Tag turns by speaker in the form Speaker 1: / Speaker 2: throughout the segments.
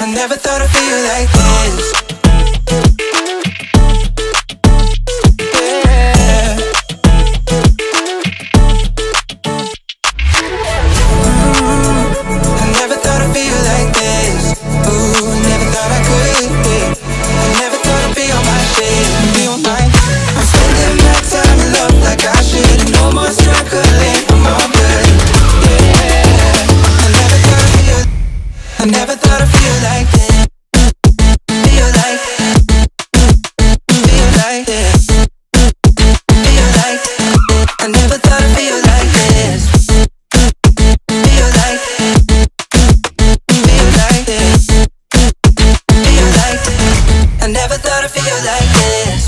Speaker 1: I never thought I'd feel like this. Yeah. I never thought I'd feel like this. Ooh, never thought I could. I never thought I'd be on my shit, be on mine. I'm spending my time in love like I should. No more struggling, I'm all good. Yeah. I never thought I'd feel like this. Feel like this. Feel like I never thought I'd feel like this. Feel like this. Feel like I never thought I'd feel like this.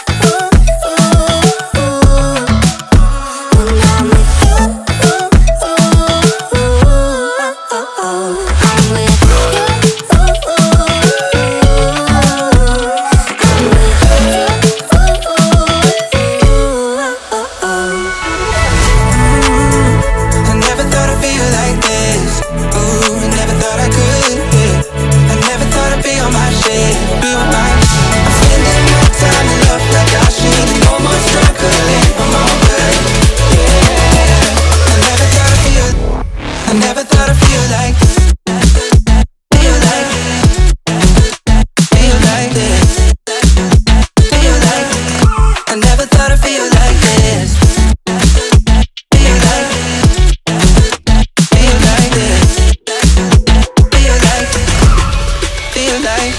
Speaker 1: I never thought I'd feel like this. Feel like this. Feel like I never thought I'd feel like this. Feel like this. Feel like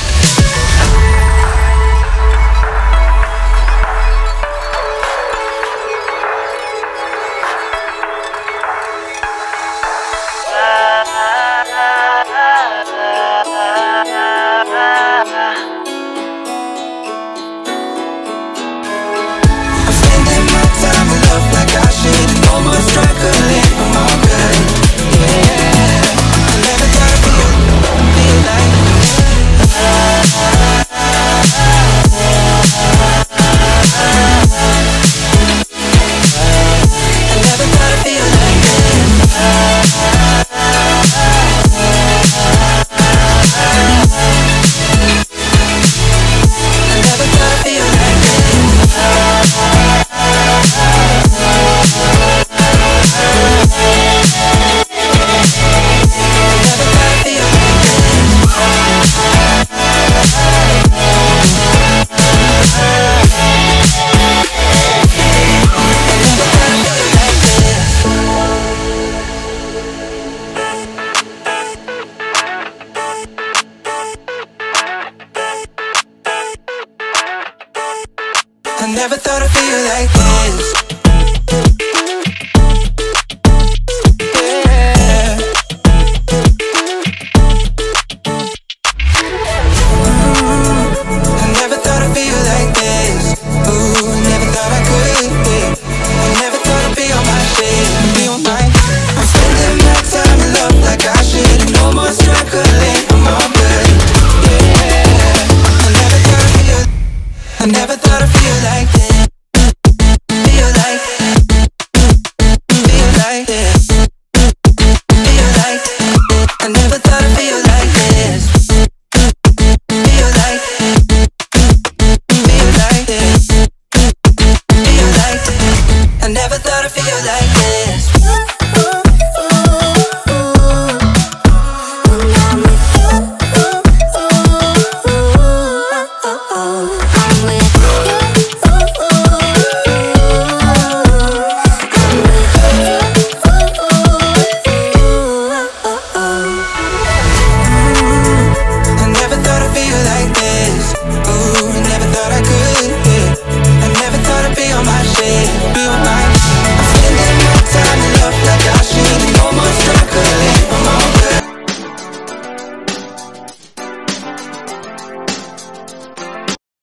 Speaker 1: I never thought I'd feel like this. Yeah. I never thought I'd feel like this. Ooh, never thought I could. I never thought I'd be on my shit, be on mine. I'm spending my time in love like I should. No more struggling, I'm all good. Yeah. I never thought I'd feel like this. Feel like this. Feel like I never thought I'd feel like this. Feel like this. Feel like I never thought I'd feel like this. I'm with